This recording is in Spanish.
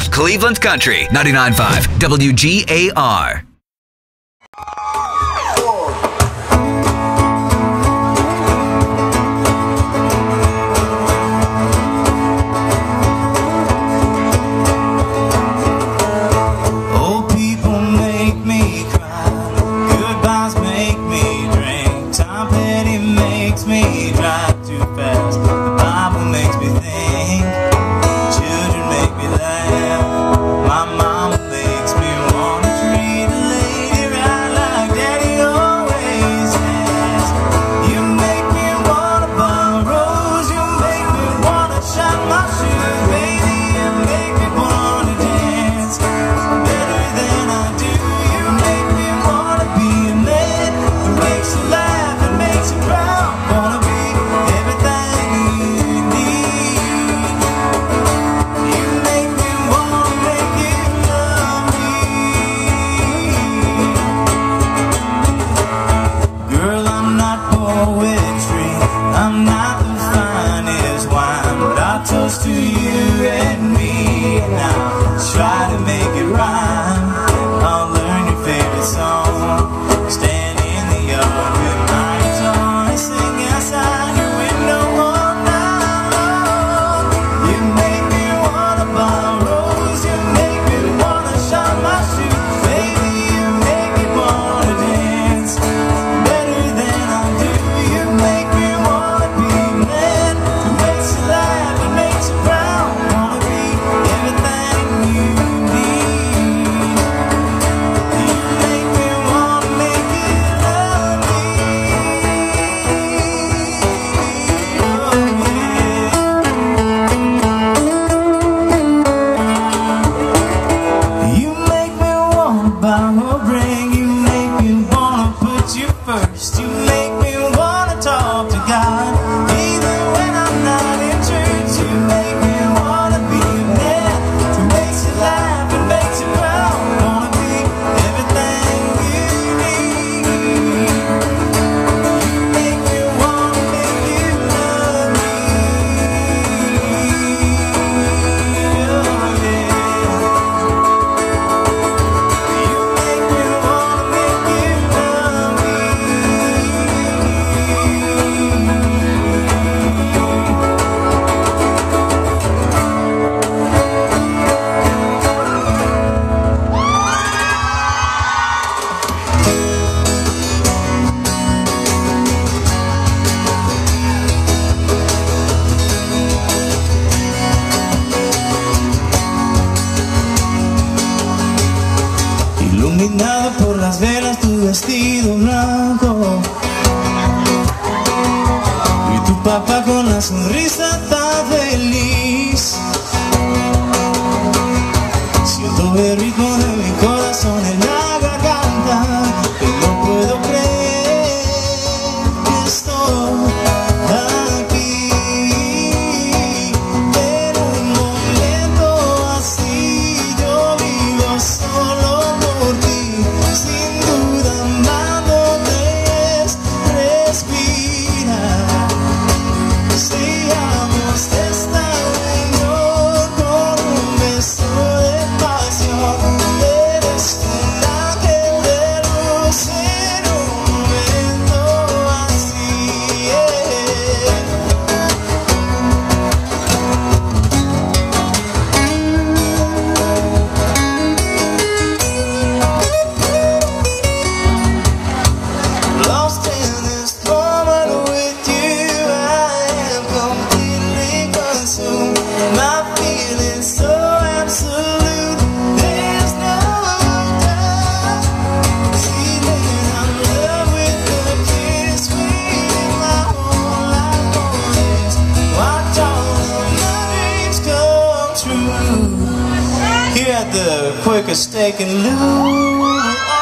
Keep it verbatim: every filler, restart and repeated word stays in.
Cleveland Country, ninety-nine point five W G A R. Iluminado por las velas tu vestido blanco y tu papá con la sonrisa tan feliz. Siento el ritmo de mi corazón en la garganta y no puedo creer que estoy aquí en un momento así. Yo vivo solo por ti, sin duda amándote es respirar. Sigamos esta unión con un beso de pasión. Eres un ángel de luz en un momento así, yeah. Lost in this moment with you, I am completely consumed. My feelings so absolute, there's no doubt. Feeling I'm in love with the kiss, waiting my whole life for this. Watch all of my dreams come true. Here at the Quicker Steak and Lube.